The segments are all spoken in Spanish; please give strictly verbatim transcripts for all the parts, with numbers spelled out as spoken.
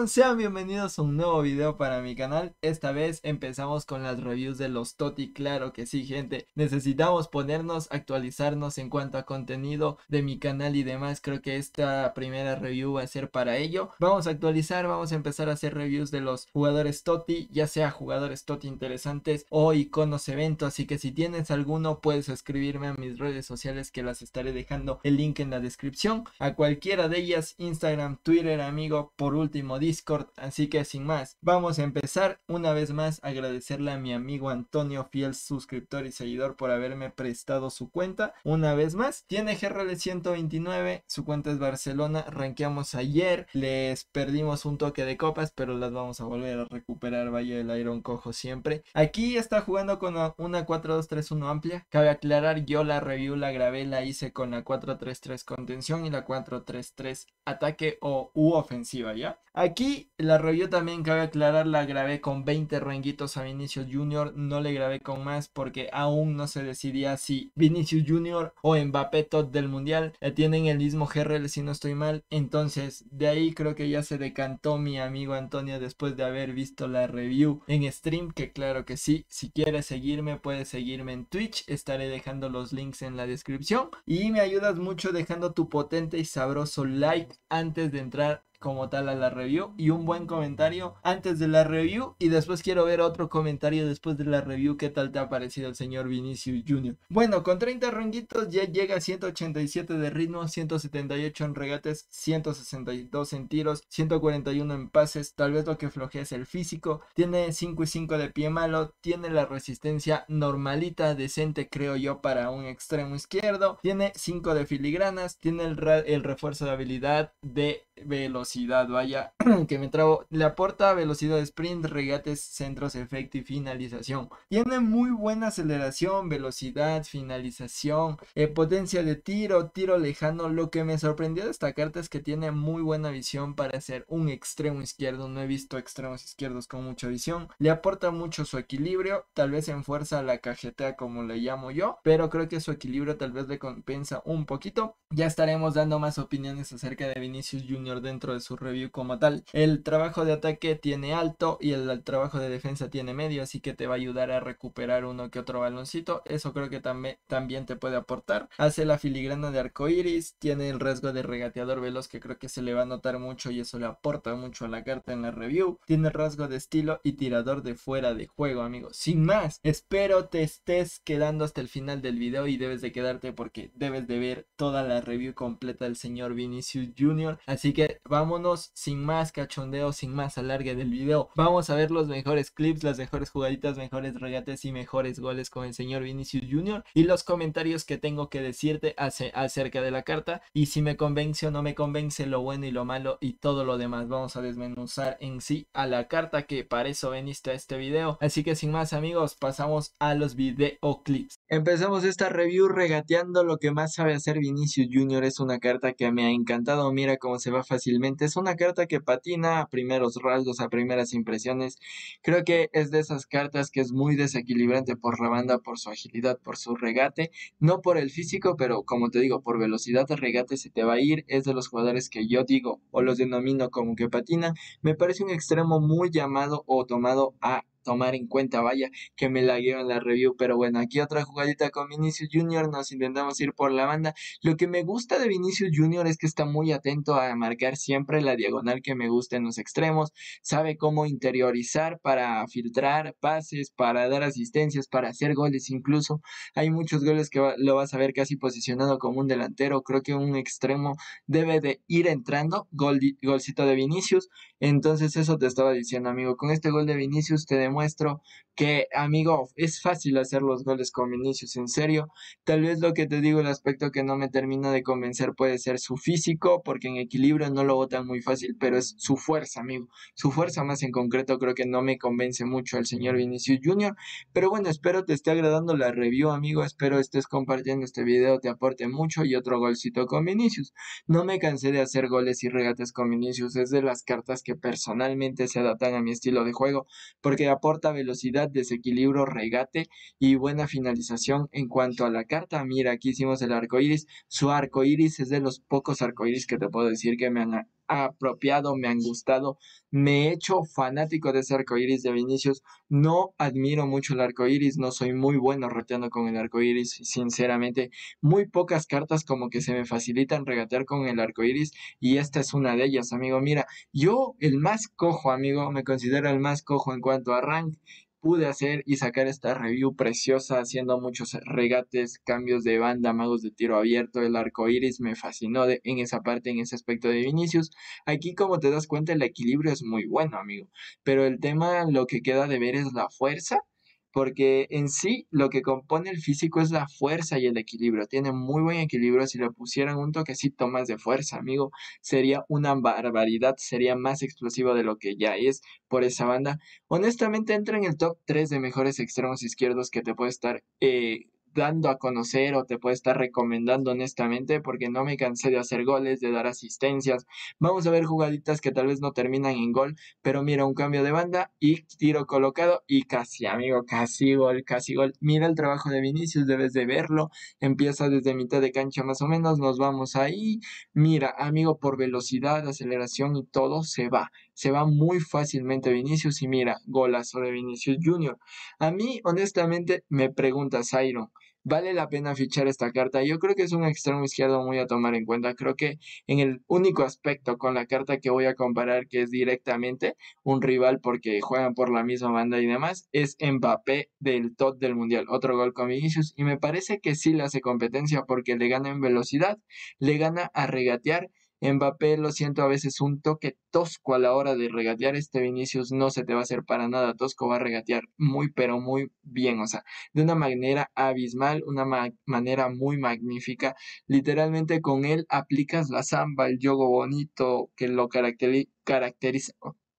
amigos? Sean bienvenidos a un nuevo video para mi canal. Esta vez empezamos con las reviews de los Toti. Claro que sí, gente, necesitamos ponernos, actualizarnos en cuanto a contenido de mi canal y demás. Creo que esta primera review va a ser para ello. Vamos a actualizar, vamos a empezar a hacer reviews de los jugadores Toti, ya sea jugadores Toti interesantes o iconos evento. Así que si tienes alguno, puedes escribirme a mis redes sociales, que las estaré dejando el link en la descripción, a cualquiera de ellas: Instagram, Twitter, amigo, por último Discord. Así que sin más, vamos a empezar. Una vez más, agradecerle a mi amigo Antonio, fiel suscriptor y seguidor, por haberme prestado su cuenta. Una vez más, tiene G R L ciento veintinueve, su cuenta es Barcelona. Rankeamos ayer, les perdimos un toque de copas, pero las vamos a volver a recuperar. Vaya el Iron cojo siempre. Aquí está jugando con una cuatro dos tres uno amplia. Cabe aclarar, yo la review la grabé, la hice con la cuatro tres tres contención y la cuatro tres tres ataque o u ofensiva, ¿ya? Aquí la review, también cabe aclarar, la grabé con veinte ranguitos a Vinicius Junior. No le grabé con más porque aún no se decidía si Vinicius Junior o Mbappé top del mundial. Eh, tienen el mismo G R L si no estoy mal. Entonces de ahí creo que ya se decantó mi amigo Antonio después de haber visto la review en stream, que claro que sí. Si quieres seguirme, puedes seguirme en Twitch, estaré dejando los links en la descripción. Y me ayudas mucho dejando tu potente y sabroso like antes de entrar como tal a la review, y un buen comentario antes de la review, y después quiero ver otro comentario después de la review. ¿Qué tal te ha parecido el señor Vinicius Junior? Bueno, con treinta ranguitos ya llega a ciento ochenta y siete de ritmo, ciento setenta y ocho en regates, ciento sesenta y dos en tiros, ciento cuarenta y uno en pases. Tal vez lo que flojea es el físico. Tiene cinco y cinco de pie malo, tiene la resistencia normalita, decente creo yo para un extremo izquierdo, tiene cinco de filigranas, tiene el, el refuerzo de habilidad de velocidad, vaya, que me trabo. Le aporta velocidad de sprint, regates, centros, efecto y finalización. Tiene muy buena aceleración, velocidad, finalización, eh, potencia de tiro, tiro lejano. Lo que me sorprendió de esta carta es que tiene muy buena visión para ser un extremo izquierdo. No he visto extremos izquierdos con mucha visión. Le aporta mucho su equilibrio, tal vez en fuerza la cajetea como le llamo yo, pero creo que su equilibrio tal vez le compensa un poquito. Ya estaremos dando más opiniones acerca de Vinicius Junior dentro de su review como tal. El trabajo de ataque tiene alto y el, el trabajo de defensa tiene medio, así que te va a ayudar a recuperar uno que otro baloncito. Eso creo que también, también te puede aportar. Hace la filigrana de arcoiris, tiene el rasgo de regateador veloz, que creo que se le va a notar mucho y eso le aporta mucho a la carta en la review. Tiene rasgo de estilo y tirador de fuera de juego, amigos. Sin más, espero te estés quedando hasta el final del video, y debes de quedarte porque debes de ver toda la review completa del señor Vinicius Junior. Así que vámonos, sin más cachondeo, sin más alargue del video. Vamos a ver los mejores clips, las mejores jugaditas, mejores regates y mejores goles con el señor Vinicius Junior, y los comentarios que tengo que decirte hace, acerca de la carta, y si me convence o no me convence, lo bueno y lo malo y todo lo demás. Vamos a desmenuzar en sí a la carta, que para eso veniste a este video. Así que sin más, amigos, pasamos a los videoclips. Empezamos esta review regateando lo que más sabe hacer Vinicius Junior. Es una carta que me ha encantado, mira cómo se va fácilmente. Es una carta que patina a primeros rasgos, a primeras impresiones. Creo que es de esas cartas que es muy desequilibrante por la banda, por su agilidad, por su regate, no por el físico, pero como te digo, por velocidad de regate se te va a ir. Es de los jugadores que yo digo o los denomino como que patina. Me parece un extremo muy llamado o tomado a tomar en cuenta, vaya, que me lagueo en la review. Pero bueno, aquí otra jugadita con Vinicius Junior, nos intentamos ir por la banda. Lo que me gusta de Vinicius Junior es que está muy atento a marcar siempre la diagonal que me gusta en los extremos, sabe cómo interiorizar para filtrar pases, para dar asistencias, para hacer goles. Incluso hay muchos goles que va, lo vas a ver casi posicionado como un delantero. Creo que un extremo debe de ir entrando, gol, golcito de Vinicius. Entonces eso te estaba diciendo, amigo, con este gol de Vinicius te demuestro que, amigo, es fácil hacer los goles con Vinicius, en serio. Tal vez lo que te digo, el aspecto que no me termina de convencer puede ser su físico, porque en equilibrio no lo botan muy fácil, pero es su fuerza, amigo. Su fuerza más en concreto creo que no me convence mucho al señor Vinicius Junior. Pero bueno, espero te esté agradando la review, amigo. Espero estés compartiendo este video, te aporte mucho, y otro golcito con Vinicius. No me cansé de hacer goles y regates con Vinicius. Es de las cartas que personalmente se adaptan a mi estilo de juego, porque aporta velocidad, desequilibrio, regate y buena finalización. En cuanto a la carta, mira, aquí hicimos el arco iris. Su arco iris es de los pocos arco iris que te puedo decir que me han apropiado, me han gustado, me he hecho fanático de ese arco iris de Vinicius. No admiro mucho el arco iris, no soy muy bueno roteando con el arco iris, sinceramente. Muy pocas cartas como que se me facilitan regatear con el arco iris y esta es una de ellas, amigo. Mira, yo el más cojo, amigo, me considero el más cojo en cuanto a rank. Pude hacer y sacar esta review preciosa haciendo muchos regates, cambios de banda, magos de tiro abierto, el arco iris me fascinó de- en esa parte, en ese aspecto de Vinicius. Aquí, como te das cuenta, el equilibrio es muy bueno, amigo, pero el tema, lo que queda de ver es la fuerza, porque en sí lo que compone el físico es la fuerza y el equilibrio. Tiene muy buen equilibrio. Si le pusieran un toquecito más de fuerza, amigo, sería una barbaridad, sería más explosivo de lo que ya es por esa banda. Honestamente entra en el top tres de mejores extremos izquierdos que te puede estar eh, dando a conocer o te puede estar recomendando honestamente, porque no me cansé de hacer goles, de dar asistencias. Vamos a ver jugaditas que tal vez no terminan en gol, pero mira, un cambio de banda y tiro colocado y casi, amigo, casi gol, casi gol. Mira el trabajo de Vinicius, debes de verlo. Empieza desde mitad de cancha más o menos, nos vamos ahí. Mira, amigo, por velocidad, aceleración y todo se va. Se va muy fácilmente Vinicius y mira, golazo de Vinicius Junior A mí, honestamente, me pregunta Zairo, ¿vale la pena fichar esta carta? Yo creo que es un extremo izquierdo muy a tomar en cuenta. Creo que en el único aspecto con la carta que voy a comparar, que es directamente un rival porque juegan por la misma banda y demás, es Mbappé del top del mundial. Otro gol con Vinicius y me parece que sí le hace competencia porque le gana en velocidad, le gana a regatear. Mbappé, lo siento, a veces un toque tosco a la hora de regatear. Este Vinicius no se te va a hacer para nada tosco, va a regatear muy, pero muy bien, o sea, de una manera abismal, una ma manera muy magnífica. Literalmente con él aplicas la samba, el yogo bonito que lo caracteri caracteriza.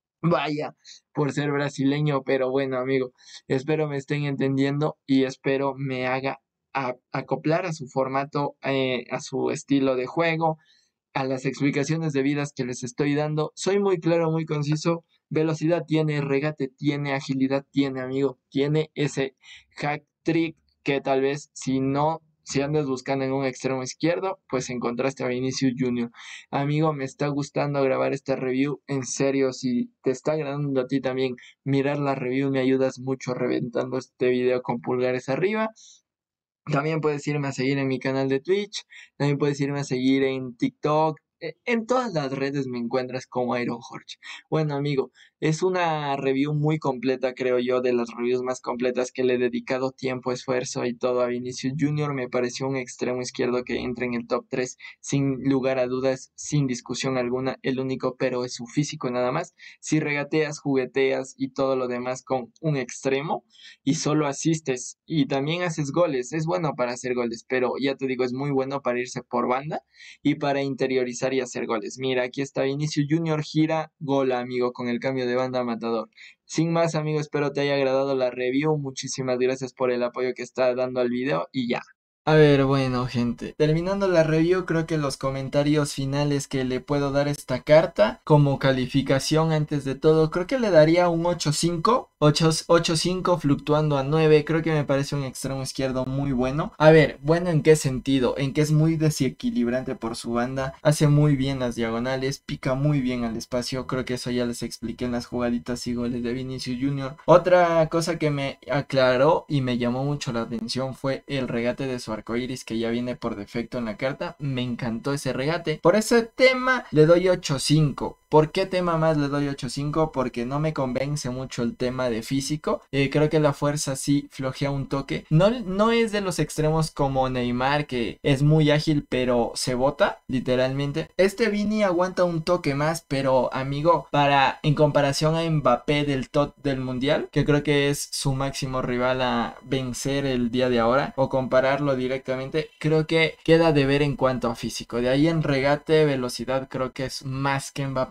Vaya, por ser brasileño, pero bueno, amigo, espero me estén entendiendo y espero me haga a acoplar a su formato, eh, a su estilo de juego, a las explicaciones debidas que les estoy dando. Soy muy claro, muy conciso. Velocidad tiene, regate tiene, agilidad tiene, amigo. Tiene ese hack trick que tal vez si no, si andas buscando en un extremo izquierdo, pues encontraste a Vinicius Junior Amigo, me está gustando grabar esta review. En serio, si te está agradando a ti también mirar la review, me ayudas mucho reventando este video con pulgares arriba. También puedes irme a seguir en mi canal de Twitch, también puedes irme a seguir en TikTok, e- en todas las redes me encuentras como Iron Jorge. Bueno, amigo, es una review muy completa, creo yo, de las reviews más completas que le he dedicado tiempo, esfuerzo y todo a Vinicius Junior Me pareció un extremo izquierdo que entra en el top tres sin lugar a dudas, sin discusión alguna. El único pero es su físico nada más. Si regateas, jugueteas y todo lo demás con un extremo y solo asistes y también haces goles. Es bueno para hacer goles, pero ya te digo, es muy bueno para irse por banda y para interiorizar y hacer goles. Mira, aquí está Vinicius Junior gira, gol, amigo, con el cambio de banda matador. Sin más, amigo, espero te haya agradado la review. Muchísimas gracias por el apoyo que está dando al video y ya. A ver, bueno, gente, terminando la review, creo que los comentarios finales que le puedo dar a esta carta como calificación antes de todo, creo que le daría un ocho cinco, ocho cinco fluctuando a nueve. Creo que me parece un extremo izquierdo muy bueno. A ver, bueno, ¿en qué sentido? En que es muy desequilibrante por su banda, hace muy bien las diagonales, pica muy bien al espacio. Creo que eso ya les expliqué en las jugaditas y goles de Vinicius Junior Otra cosa que me aclaró y me llamó mucho la atención fue el regate de su arcoiris que ya viene por defecto en la carta. Me encantó ese regate. Por ese tema le doy ocho cinco. ¿Por qué tema más le doy ocho cinco? Porque no me convence mucho el tema de físico. Eh, creo que la fuerza sí flojea un toque. No, no es de los extremos como Neymar, que es muy ágil pero se bota literalmente. Este Vini aguanta un toque más, pero amigo, para en comparación a Mbappé del top del mundial, que creo que es su máximo rival a vencer el día de ahora, o compararlo directamente, creo que queda de ver en cuanto a físico. De ahí en regate, velocidad, creo que es más que Mbappé.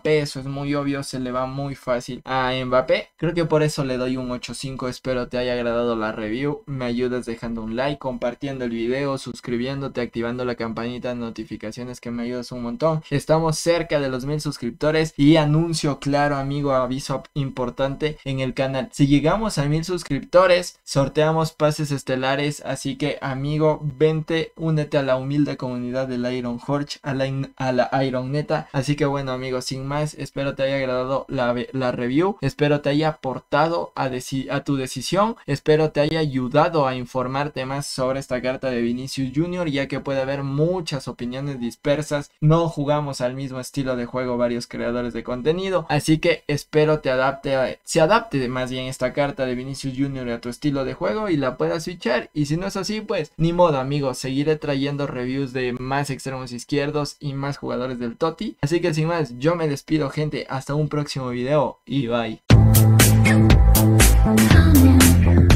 Mbappé, eso es muy obvio, se le va muy fácil a Mbappé. Creo que por eso le doy un ocho cinco. Espero te haya agradado la review. Me ayudas dejando un like, compartiendo el video, suscribiéndote, activando la campanita de notificaciones, que me ayudas un montón. Estamos cerca de los mil suscriptores y anuncio claro, amigo, aviso importante en el canal. Si llegamos a mil suscriptores, sorteamos pases estelares, así que amigo, vente, únete a la humilde comunidad del Iron Horch, a la, a la Iron Neta. Así que bueno, amigos, sin más, espero te haya agradado la, la review, espero te haya aportado a, a tu decisión, espero te haya ayudado a informarte más sobre esta carta de Vinicius Junior, ya que puede haber muchas opiniones dispersas, no jugamos al mismo estilo de juego varios creadores de contenido, así que espero te adapte, a, se adapte más bien esta carta de Vinicius Junior a tu estilo de juego y la puedas switchar. Y si no es así, pues ni modo, amigos, seguiré trayendo reviews de más extremos izquierdos y más jugadores del Totti. Así que sin más, yo me despido, gente, hasta un próximo video y bye.